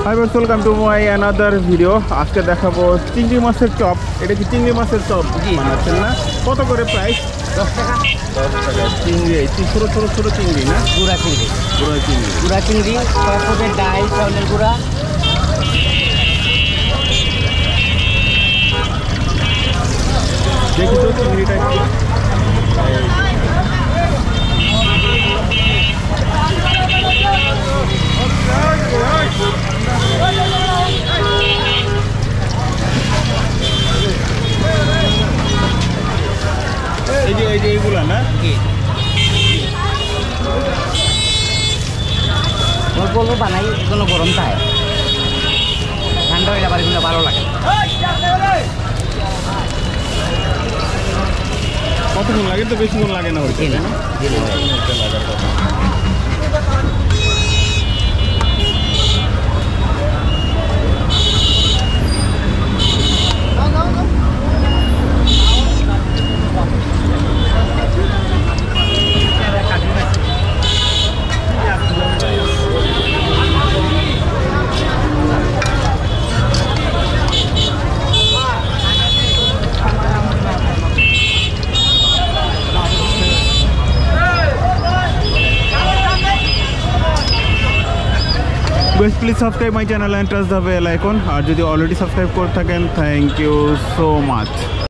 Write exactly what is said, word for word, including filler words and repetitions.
High viewers, welcome to my another video. আজকে দেখাবো চিংড়ি মাছের চপ। এটা কি চিংড়ি মাছের চপ বানাচ্ছেন না? কত করে প্রাইস? দশ টাকা। দশ টাকা। চিংড়ি ছোটো ছোটো ছোটো চিংড়ি না? গুঁড়া চিংড়ি। গুঁড়া চিংড়ি। গুঁড়া চিংড়ি সরষের ডাল, চাউলের গুঁড়া। দেখি তো চিংড়িটা কি। এই যে এই যে এইগুলা না? অল্প অল্প বানাই, এগুলো গরম থাকে, ঠান্ডা হইলে আবার এগুলো ভালো লাগে। কতক্ষণ লাগে? তো বেশিক্ষণ লাগে না হইতে না? Guys, please subscribe my channel and press the bell icon. আর যদি অলরেডি সাবস্ক্রাইব করে থাকেন, থ্যাংক ইউ সো মাচ।